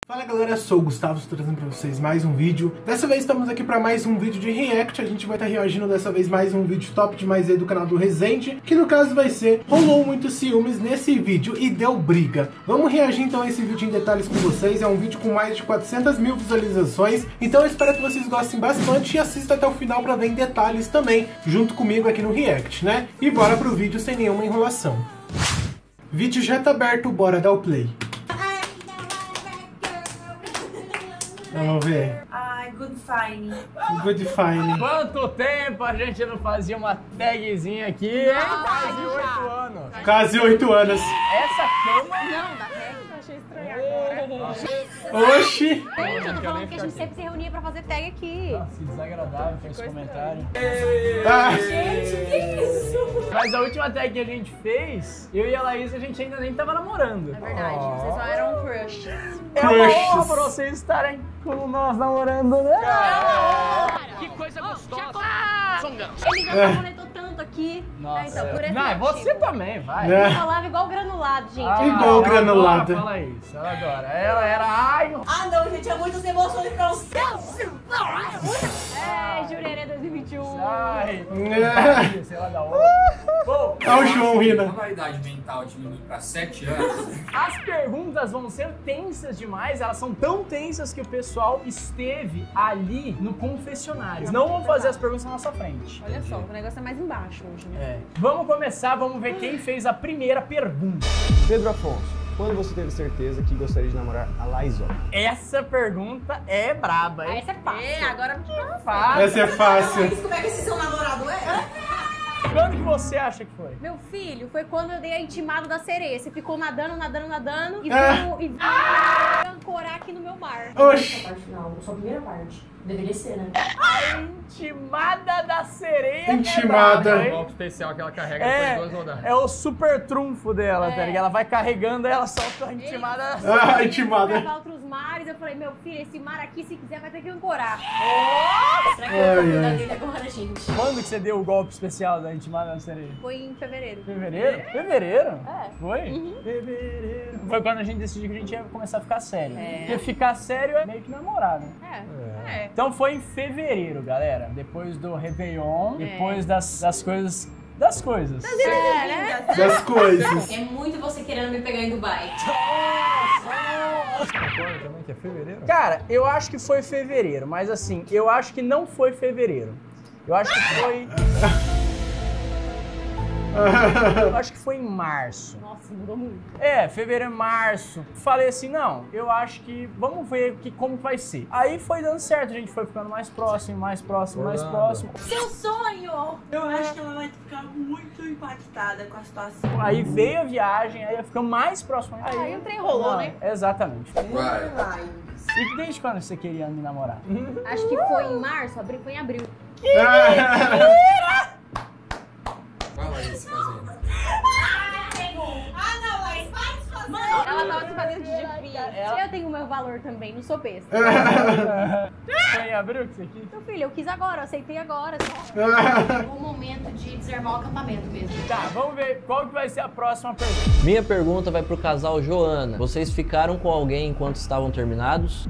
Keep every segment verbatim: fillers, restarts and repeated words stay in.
Fala galera, eu sou o Gustavo, estou trazendo pra vocês mais um vídeo. Dessa vez estamos aqui para mais um vídeo de react. A gente vai estar reagindo dessa vez mais um vídeo top de mais aí do canal do Resende, que no caso vai ser rolou muitos ciúmes nesse vídeo e deu briga. Vamos reagir então a esse vídeo em detalhes com vocês. É um vídeo com mais de quatrocentas mil visualizações, então eu espero que vocês gostem bastante e assistam até o final para ver em detalhes também, junto comigo aqui no react, né? E bora pro vídeo sem nenhuma enrolação. Vídeo já tá aberto, bora dar o play. Vamos ver. Ai, good fine. Good fine. Quanto tempo a gente não fazia uma tagzinha aqui? Hein? Quase oito anos. Quase oito anos. Essa cama... Não, da tag eu achei estranho agora. Oxi. Gente, eu tô falando que a gente sempre se reunia pra fazer tag aqui. Nossa, que desagradável com esse comentário. Ah. Gente, que isso? Mas a última tag que a gente fez, eu e a Laís, a gente ainda nem tava namorando. É verdade, Oh. vocês só eram crushes. É uma honra Crushes. pra vocês estarem com nós namorando, né? Que coisa gostosa. Ele já comentou tanto aqui. Nossa. Ah, então, por esse Não, motivo. você também, vai. É. Eu falava igual granulado, gente. Ah, Igual ela granulada. adora falar isso, ela adora. Ela era, ai... Ah, não, gente, é muitas emoções pra você. É, Jurerê dois mil e vinte e um. Ai... É. Sei lá da outra. Bom, Olha o João rindo. Quando a idade mental diminui para sete anos, as perguntas vão ser tensas demais, elas são tão tensas que o pessoal esteve ali no confessionário. Não vão fazer as perguntas na nossa frente. Olha só, o negócio é mais embaixo hoje, né? É. Vamos começar, vamos ver quem fez a primeira pergunta. Pedro Afonso, quando você teve certeza que gostaria de namorar a Laísa? Essa pergunta é braba, Ah, hein? essa é fácil. É, agora me Fácil. Essa é fácil. Como é que esse seu namorado é? Quando que você acha que foi? Meu filho, foi quando eu dei a intimada da sereia. Você ficou nadando, nadando, nadando e Ah. veio, e veio ancorar aqui no meu mar. Oxi. Parte final, só a primeira parte. Deveria ser, né? Intimada da sereia. Intimada. É, braba, hein? golpe especial que ela carrega É, depois de duas rodadas. é o super trunfo dela, tá É. ligado? Ela vai carregando, ela solta a intimada. Ah, intimada. Pra outros mares, eu falei, meu filho, esse mar aqui, se quiser, vai ter que ancorar. Será que eu vou Ai, cuidar ai. dele agora, gente? Quando que você deu o golpe especial da intimada da sereia? Foi em fevereiro. Fevereiro? Fevereiro? É. Foi? Fevereiro. Foi quando a gente decidiu que a gente ia começar a ficar sério. É. Porque ficar sério é meio que namorar, né? É. É. Então foi em fevereiro, galera. Depois do Réveillon, É. depois das, das coisas... Das coisas. É, né? Das coisas. É muito você querendo me pegar em Dubai. Concorda também que é fevereiro? Cara, eu acho que foi fevereiro, mas assim, eu acho que não foi fevereiro. Eu acho que foi... Eu acho que foi em março. Nossa, mudou muito. É, fevereiro, março. Falei assim, não, eu acho que vamos ver que, como vai ser. Aí foi dando certo, a gente foi ficando mais próximo, mais próximo, mais Orlando. próximo. Seu sonho! Eu acho que ela vai ficar muito impactada com a situação. Aí veio a viagem, aí ficou mais próximo. Aí o trem rolou, Não, né? Exatamente. Vai. E desde quando você queria me namorar? Acho que foi em março, abril, foi em abril. Vai lá esse fazendo. Ela tava se fazendo de difícil. Eu tenho o meu valor também, não sou besta. Foi em abril que você quis? Meu filho, eu quis agora, eu aceitei agora. Só. O momento de desarmar o acampamento mesmo. Tá, vamos ver qual que vai ser a próxima pergunta. Minha pergunta vai pro casal Joana. Vocês ficaram com alguém enquanto estavam terminados?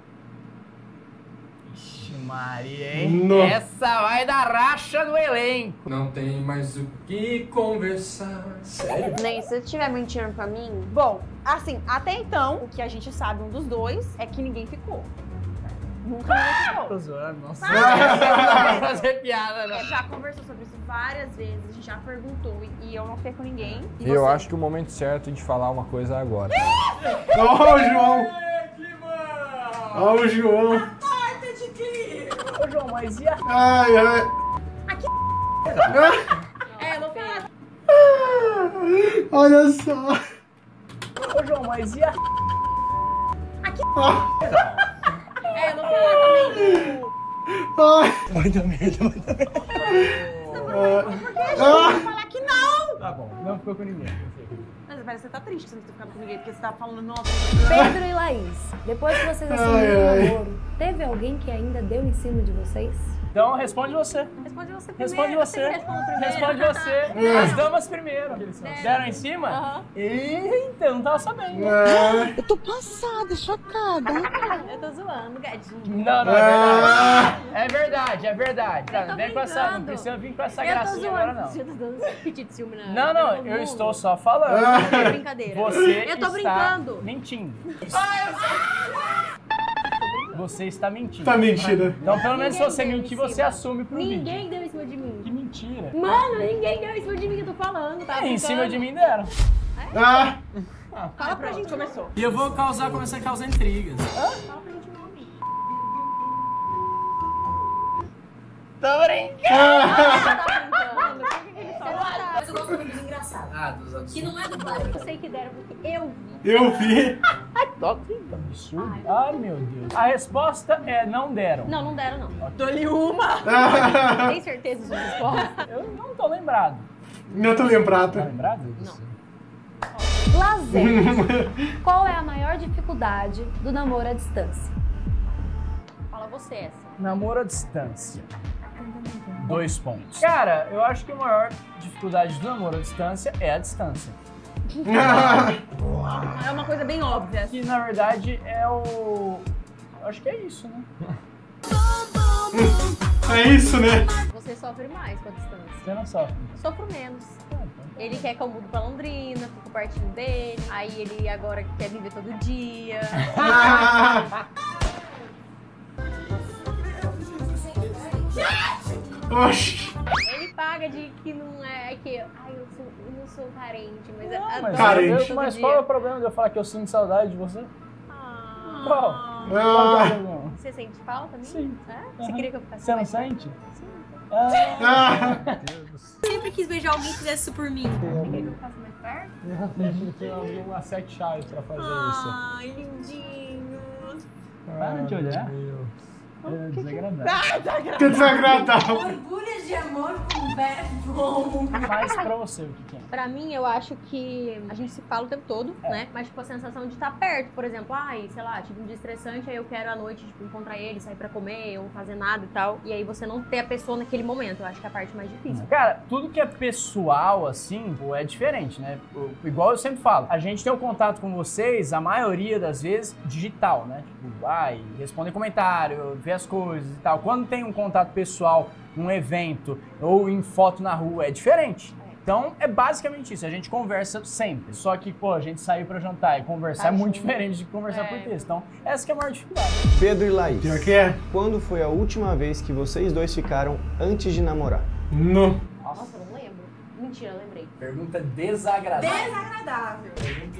Ixi, Maria, hein? No. Essa vai dar racha no elenco. Não tem mais o que conversar. Sério? Nem se você estiver mentindo pra mim. Bom, assim, até então, o que a gente sabe um dos dois é que ninguém ficou. Nunca ninguém ficou. Tô zoando, nossa. Não dá pra fazer piada, A não. gente já conversou sobre isso várias vezes, a gente já perguntou e, e eu não fiquei com ninguém. E Eu você? acho que o momento certo de falar uma coisa é agora. Ó o João. Ó o João. Ô, João, mas e a... Ai, ai. É, eu vou falar. Olha só. Ô, João, mas e a... É, eu vou falar também. Ai. Muita merda, muita merda. Ah. falar que não! Tá bom, não ficou com ninguém. Mas parece que você tá triste que você não tá ficando com ninguém, porque você tá falando, nossa. Pedro e Laís, depois que vocês assumiram Ai, ai. o namoro, teve alguém que ainda deu em cima de vocês? Então responde você. Responde você primeiro. Responde você. Eu sempre respondo primeiro. Responde você. As damas primeiro. Deram. Deram em cima? Aham. Eita, não tava sabendo. Ah, Eu tô passada, chocada. Eu tô zoando, gatinho. Não, não, é verdade. É verdade, é verdade. Eu tô Tá, vem com essa, não brincando. precisa vir com essa Eu tô gracinha agora, zoando. não. Você tá dando pedido de ciúme na Não, não, todo eu mundo. estou só falando. É brincadeira. Você eu tô está brincando. mentindo. Você está mentindo. tá mentindo. Então, pelo menos se Ninguém você deu em mentir, cima. você assume pro vídeo. Ninguém deu em cima de mim. Que mentira. Mano, ninguém deu em cima de mim, eu tô falando, tá? É, em cima brincando. de mim deram. Ah, Fala pra gente, começou. E eu vou causar, começar a causar intrigas. Fala pra gente o nome. Tô brincando. Tá brincando? Por que que ele só tá? Mas eu gosto muito dos engraçados. Ah, dos absurdos. Que não é do bairro. Eu sei que deram porque eu vi. eu vi. Que absurdo. Ai, meu Deus. A resposta é não deram. Não, não deram, não. Dou-lhe uma. Ah, Tem certeza da sua resposta? Eu não tô lembrado. não tô Tá lembrado. lembrado? Não. Lazer. Qual é a maior dificuldade do namoro à distância? Fala você essa. Namoro à distância. Dois pontos. Cara, eu acho que a maior dificuldade do namoro à distância é a distância. É uma coisa bem óbvia. Que na verdade é o. Eu acho que é isso, né? É isso, né? Você sofre mais com a distância. Você não sofre. Eu sofro menos. Ah, então tá. Ele quer que eu mude pra Londrina, fico pertinho dele. Aí ele agora quer viver todo dia. Oxi. Ele paga de que não é que. Ai, eu, sou, eu não sou carente, mas é Não, adoro mas, Carente. eu- mas qual é o problema de eu falar que eu sinto saudade de você? Ah. Qual? Qual que é o Ah, problema? Você sente falta mesmo? Sim. É? Você Aham. queria que eu ficasse Você não mais perto? sente? Ah, ah, Sempre quis beijar alguém que fizesse isso por mim. Você queria que eu ficasse mais perto? eu abri umas sete chaves pra fazer Ai, lindinho. isso. Para de olhar. É desagradável. que desagradável. Orgulho de amor com verbo. Mas pra você, o que que é? Pra mim, eu acho que a gente se fala o tempo todo, É. né? Mas, tipo, a sensação de estar perto, por exemplo, ai, sei lá, tive um dia estressante, aí eu quero à noite, tipo, encontrar ele, sair pra comer, ou fazer nada e tal. E aí você não ter a pessoa naquele momento, eu acho que é a parte mais difícil. Cara, tudo que é pessoal, assim, pô, é diferente, né? O- Igual eu sempre falo, a gente tem um contato com vocês, a maioria das vezes, digital, né? Tipo, vai, responder comentário, ver as coisas e tal. Quando tem um contato pessoal, um evento, ou em foto na rua, é diferente. Então, é basicamente isso. A gente conversa sempre. Só que, pô, a gente sair pra jantar e conversar Tá é muito junto. diferente de conversar É. por texto. Então, essa que é a maior dificuldade. Pedro e Laís, Pior que é? quando foi a última vez que vocês dois ficaram antes de namorar? No. Nossa, eu não lembro. Mentira, eu lembrei. Pergunta desagradável. Desagradável.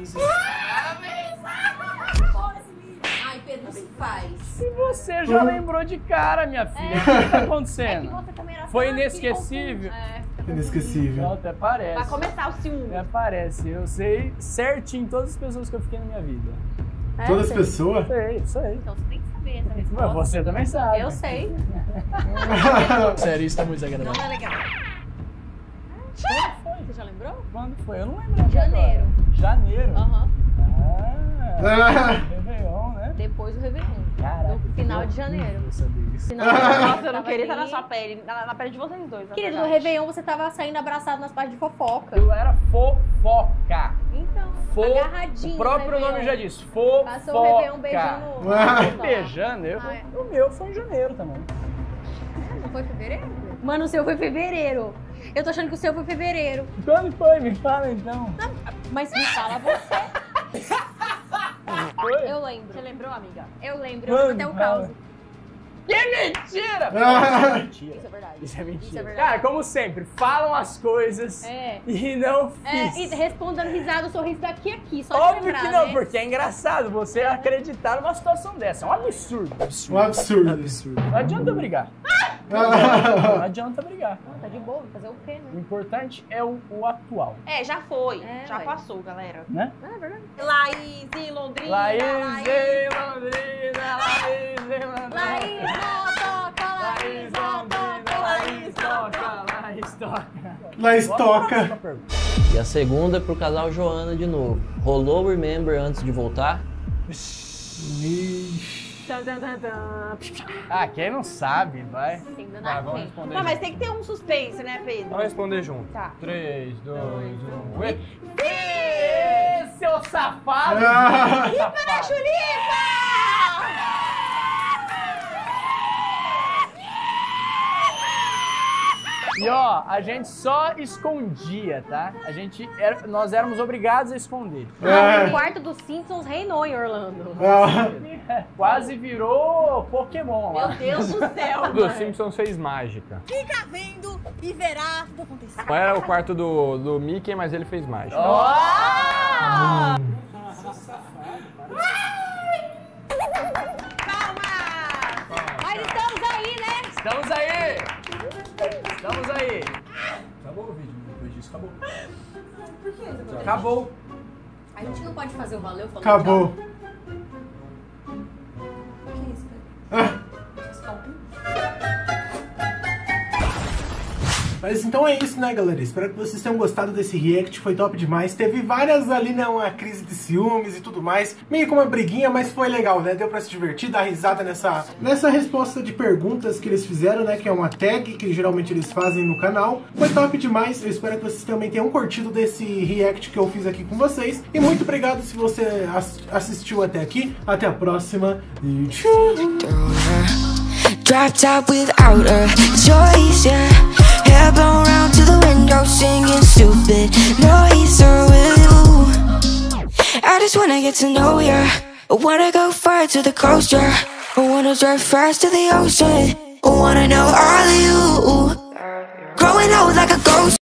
Ai, Pedro, se faz. E você já lembrou de cara, minha filha. O que tá É que acontecendo? você também era Foi fã, inesquecível? fica confuso. É. Inesquecível. Não, até parece. Vai começar o ciúme. Até parece. Eu sei certinho todas as pessoas que eu fiquei na minha vida. É, Todas eu as sei. pessoas? Sei, sei. Então você tem que saber essa resposta. Mas você também sabe. Eu sei. Sério, isso tá muito Não desagradável. é legal. Quando foi? Você já lembrou? Quando foi? Eu não lembro. agora. Janeiro. Janeiro? Aham. Ah, Réveillon, né? Depois do Réveillon. Caraca. No final de janeiro. Eu sabia isso. Final de janeiro, Nossa, eu você não tava queria estar na ali. sua pele, na, na pele de vocês dois. na Querido, no verdade. Réveillon você tava saindo abraçado nas páginas de fofoca. Eu era fofoca. Então, Fo... agarradinho. O próprio no nome Réveillon. já diz. Fofoca. Passou o Réveillon beijando. Ah. Beijando? Eu, Ah, é. O meu foi em janeiro também. Não foi fevereiro? Mano, o seu foi fevereiro. Eu tô achando que o seu foi fevereiro. Quando foi? Me fala então. Mas me fala você. Foi? Eu lembro. Você lembrou, amiga? Eu lembro. Eu lembro até o Quando? caos. Que mentira! Ah. Isso é mentira. Isso é verdade. Isso é mentira. Isso é verdade. Cara, como sempre, falam as coisas É. e não É, fiz. e respondendo risada, o sorriso daqui aqui, só de Óbvio lembrar, que não, né? porque é engraçado você acreditar numa situação dessa. É um absurdo. Um Absurdo. absurdo. Absurdo. Não adianta brigar. Não adianta brigar. Ah, tá de boa, vou fazer o quê, O né? importante é o, o atual, É, já foi. É, já ué. passou, galera. né? Ah, é verdade. Laís em Londrina. Laís Laís. em Londrina, Laís em Londrina. Laís, não toca, Laís Laís, não Londrina, toca, Laís toca, Laís toca. Lá estoca. E a segunda é pro casal Joana de novo. Rolou o Remember antes de voltar? Ixi. Tan, tan, tan, tan. Ah, quem não sabe, vai. Entendeu? Tá, Tá, vamos quem? responder Não, mas junto. tem que ter um suspense, né, Pedro? Vamos responder junto. Tá. três, dois, um, e... Ê, seu safado! Ah. Para, Chulipa! E ó, a gente só escondia, tá? A gente era, nós éramos obrigados a esconder. Não, o quarto dos Simpsons reinou em Orlando. Ah. Quase virou Pokémon lá. Meu Deus do céu, O do mano. Simpsons fez mágica. Fica vendo e verá tudo acontecer. Não era o quarto do, do Mickey, mas ele fez mágica. Calma! Mas estamos aí, né? Estamos aí! Estamos aí! Acabou o vídeo, depois disso, acabou. Por que? Você Acabou! A gente não pode fazer o valeu falando Acabou. O que é isso, Ah. Pedro? Mas então é isso, né, galera? Espero que vocês tenham gostado desse react, foi top demais. Teve várias ali, né, uma crise de ciúmes e tudo mais. Meio com uma briguinha, mas foi legal, né? Deu pra se divertir, dar risada nessa, nessa resposta de perguntas que eles fizeram, né? Que é uma tag que geralmente eles fazem no canal. Foi top demais, eu espero que vocês também tenham curtido desse react que eu fiz aqui com vocês. E muito obrigado se você ass assistiu até aqui. Até a próxima e tchau! Dropped out without a choice, yeah. Hair blown round to the window, singing stupid noise with you. I just wanna get to know ya. I wanna go far to the coast, yeah. I wanna drive fast to the ocean. I wanna know all of you. Growing old like a ghost.